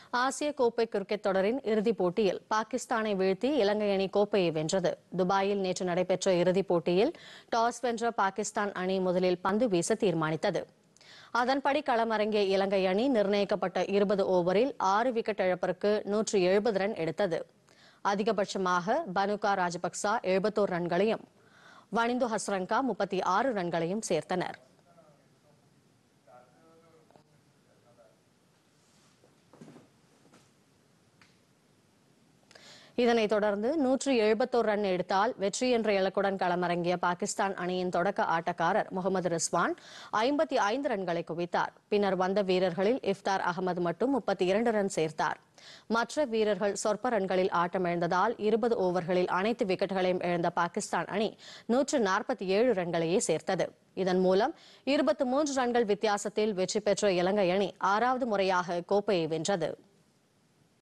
ஆசிய கோப்பை கிரிக்கெட் தொடரின் இறுதிப் போட்டியில் பாகிஸ்தானை வீழ்த்தி இலங்கை அணி கோப்பையை வென்றது. துபாயில் நேற்று நடைபெற்ற இறுதிப் போட்டியில் டாஸ் வென்ற பாகிஸ்தான் அணி முதலில் பந்து வீச தீர்மானித்தது. அதன்படி களமிறங்கிய இலங்கை அணி நிர்ணயிக்கப்பட்ட 20 ஓவரில் 6 விக்கெட் இழப்பிற்கு 170 ரன் எடுத்தது. அதிகபட்சமாக பனுகா ராஜபக்சா 71 ரன்களையும் வனிந்து ஹஸ்ரங்கா 36 ரன்களையும் சேர்த்தனர். இதனைத் தொடர்ந்து 171 ரன் எடுத்தால் வெற்றி என்ற இலக்குடன் களமிறங்கிய பாகிஸ்தான் அணியின் தொடக்க ஆட்டக்காரர் முகமது ரிஸ்வான் 55 ரன்களை குவித்தார். பின்னர் வந்த வீரர்களில் இஃப்தார் அகமது மட்டும் 32 ரன் சேர்த்தார். மற்ற வீரர்கள் சொற்ப ரன்களில் ஆட்டமிழந்ததால் 20 ஓவர்களில் அனைத்து விக்கெட்டுகளையும் இழந்த பாகிஸ்தான் அணி 147 ரன்களையே சேர்த்தது. இதன் மூலம் 23 ரன்கள் வித்தியாசத்தில் வெற்றி பெற்ற இலங்கை அணி 6வது முறையாக கோப்பையை வென்றது.